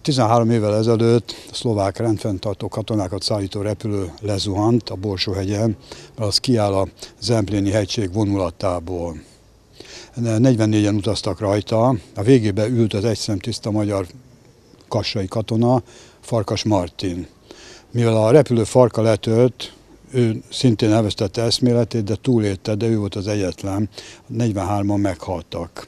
13 évvel ezelőtt a szlovák rendfenntartó katonákat szállító repülő lezuhant a Borsóhegyen, mert az kiáll a Zempléni hegység vonulatából. 44-en utaztak rajta, a végébe ült az egyszemtiszta magyar kassai katona, Farkas Martin. Mivel a repülő farka letört, ő szintén elvesztette eszméletét, de túlélte, de ő volt az egyetlen, 43-an meghaltak.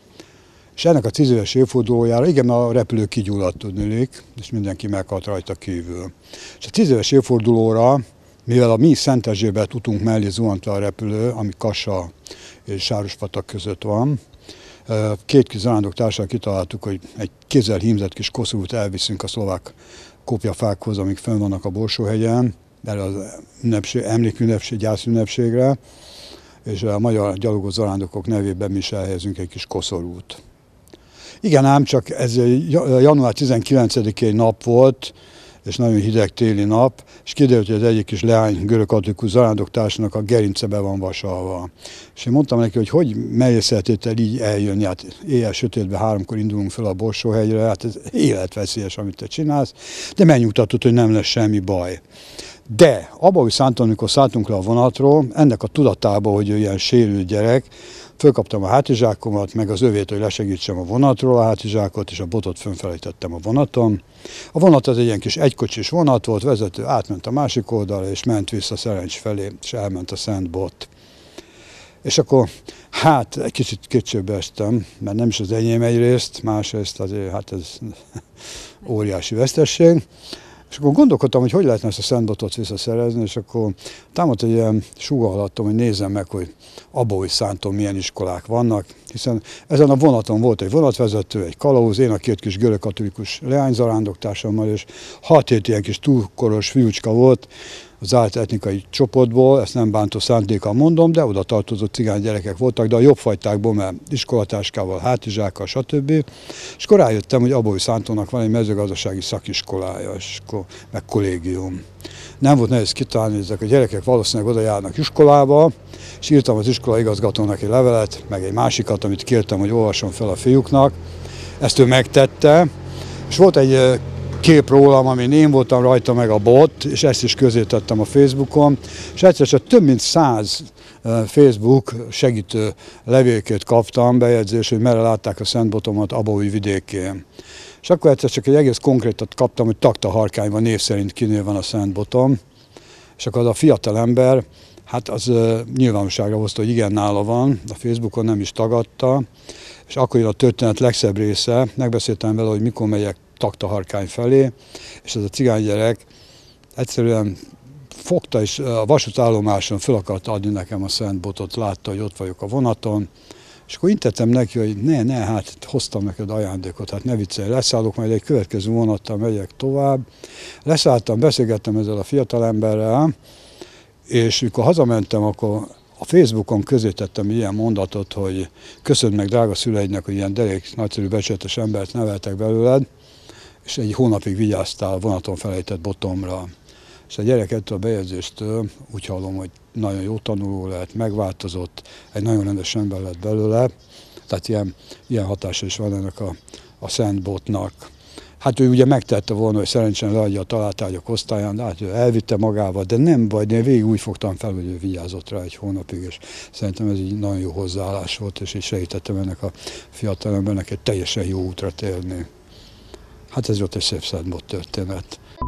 És ennek a 10 éves évfordulójára, igen, a repülő kigyulladt, tudniillik, és mindenki meghalt rajta kívül. És a 10 éves évfordulóra, mivel a mi Szentezsébet utunk mellé zuhant le a repülő, ami Kassa és Sárospatak között van, két kis zarándoktársal kitaláltuk, hogy egy kézzel hímzett kis koszorút elviszünk a szlovák kopjafákhoz, amik fenn vannak a Borsóhegyen, erre az emlékünnepség, gyászünnepségre, és a magyar gyalogos zarándokok nevében mi is elhelyezünk egy kis koszorút. Igen ám, csak ez január 19-i nap volt, és nagyon hideg téli nap, és kiderült, hogy az egyik kis leány görögkatolikus zarándoktársnak a gerince be van vasalva. És én mondtam neki, hogy merészeltél így eljönni, hát éjjel sötétben 3-kor indulunk fel a Borsóhegyre, hát ez életveszélyes, amit te csinálsz, de megnyugtatott, hogy nem lesz semmi baj. De Abaúj Szánton, amikor szálltunk le a vonatról, ennek a tudatában, hogy ő ilyen sérült gyerek, fölkaptam a hátizsákomat, meg az övét, hogy lesegítsem a vonatról a hátizsákot, és a botot fönfelejtettem a vonaton. A vonat az egy ilyen kis egykocsis vonat volt, vezető átment a másik oldalra, és ment vissza Szerencs felé, és elment a Szent Bot. És akkor hát egy kicsit kétségbe estem, mert nem is az enyém egyrészt, másrészt azért hát ez óriási vesztesség. És akkor gondolkodtam, hogy lehetne ezt a Szent Botot visszaszerezni, és akkor támadt egy ilyen sugallottam, hogy nézzem meg, hogy Abaúj Szánton milyen iskolák vannak, hiszen ezen a vonaton volt egy vonatvezető, egy kalauz, én a két kis görögkatolikus leányzarándoktársommal, és 6-7 ilyen kis túlkoros fiúcska volt az zárt etnikai csoportból, ezt nem bántó szándékkal mondom, de oda tartozó cigány gyerekek voltak, de a jobb fajtákból, mert iskolatáskával, hátizsákkal, stb. És akkor rájöttem, hogy Abaúj Szántónak van egy mezőgazdasági szakiskolája, és akkor meg kollégium. Nem volt nehéz kitalálni, ezek a gyerekek valószínűleg oda járnak iskolába, és írtam az iskola igazgatónak egy levelet, meg egy másikat, amit kértem, hogy olvasson fel a fiúknak. Ezt ő megtette, és volt egy kép rólam, amin én voltam rajta, meg a bot, és ezt is közé tettem a Facebookon, és egyszer csak több mint 100 Facebook segítő levélkét kaptam, bejegyzés, hogy merre látták a Szent Botomat Abaúj vidékén. És akkor egyszer csak egy egész konkrétat kaptam, hogy Taktaharkányban név szerint kinél van a Szent Botom, és akkor az a fiatal ember, hát az nyilvánosságra hozta, hogy igen, nála van, a Facebookon nem is tagadta, és akkor jön a történet legszebb része, megbeszéltem vele, hogy mikor megyek Taktaharkány felé, és ez a cigánygyerek egyszerűen fogta, és a vasútállomáson fel akart adni nekem a Szent Botot, látta, hogy ott vagyok a vonaton, és akkor intettem neki, hogy ne, hát hoztam neked ajándékot, hát ne viccelj, leszállok, majd egy következő vonattal megyek tovább. Leszálltam, beszélgettem ezzel a fiatalemberrel, és mikor hazamentem, akkor a Facebookon közé tettem ilyen mondatot, hogy köszönd meg drága szüleidnek, hogy ilyen derék, nagyszerű, becsületes embert neveltek belőled, és egy hónapig vigyáztál a vonaton felejtett botomra. És a gyerek ettől a bejegyzéstől úgy hallom, hogy nagyon jó tanuló lett, megváltozott, egy nagyon rendes ember lett belőle, tehát ilyen hatása is van ennek a Szent Botnak. Hát ő ugye megtette volna, hogy szerencsén leadja a találtárgyak osztályán, de hát ő elvitte magával, de nem baj, én végig úgy fogtam fel, hogy ő vigyázott rá egy hónapig, és szerintem ez egy nagyon jó hozzáállás volt, és így segítettem ennek a fiatalembernek egy teljesen jó útra térni. Hát ez volt egy szép Szent Bot történet.